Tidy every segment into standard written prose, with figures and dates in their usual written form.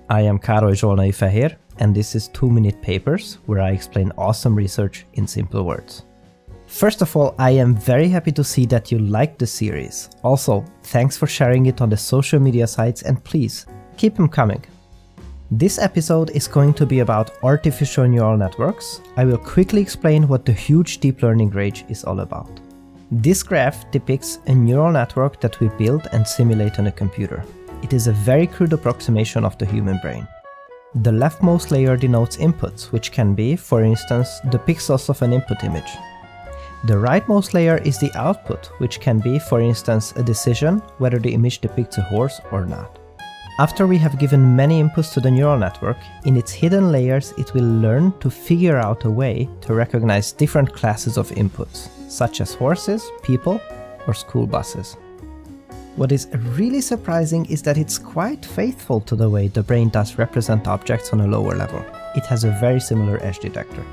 I am Károly Zsolnai Fehér, and this is 2-Minute Papers, where I explain awesome research in simple words. First of all, I am very happy to see that you liked the series. Also, thanks for sharing it on the social media sites, and please, keep them coming. This episode is going to be about artificial neural networks. I will quickly explain what the huge deep learning rage is all about. This graph depicts a neural network that we build and simulate on a computer. It is a very crude approximation of the human brain. The leftmost layer denotes inputs, which can be, for instance, the pixels of an input image. The rightmost layer is the output, which can be, for instance, a decision whether the image depicts a horse or not. After we have given many inputs to the neural network, in its hidden layers it will learn to figure out a way to recognize different classes of inputs, such as horses, people, or school buses. What is really surprising is that it's quite faithful to the way the brain does represent objects on a lower level. It has a very similar edge detector.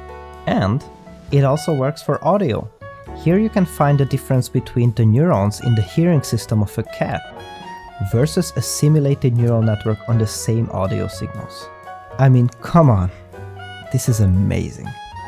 And it also works for audio. Here you can find the difference between the neurons in the hearing system of a cat versus a simulated neural network on the same audio signals. I mean, come on, this is amazing.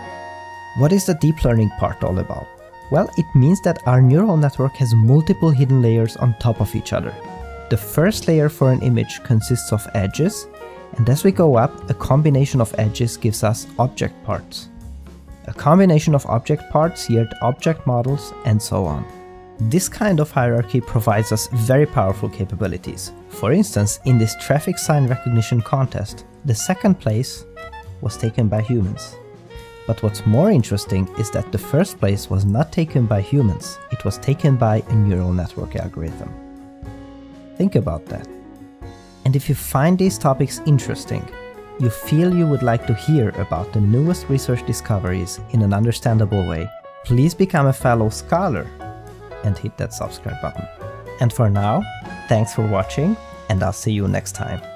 What is the deep learning part all about? Well, it means that our neural network has multiple hidden layers on top of each other. The first layer for an image consists of edges, and as we go up, a combination of edges gives us object parts. A combination of object parts yield object models, and so on. This kind of hierarchy provides us very powerful capabilities. For instance, in this traffic sign recognition contest, the second place was taken by humans. But what's more interesting is that the first place was not taken by humans, it was taken by a neural network algorithm. Think about that. And if you find these topics interesting, you feel you would like to hear about the newest research discoveries in an understandable way, please become a fellow scholar and hit that subscribe button. And for now, thanks for watching, and I'll see you next time.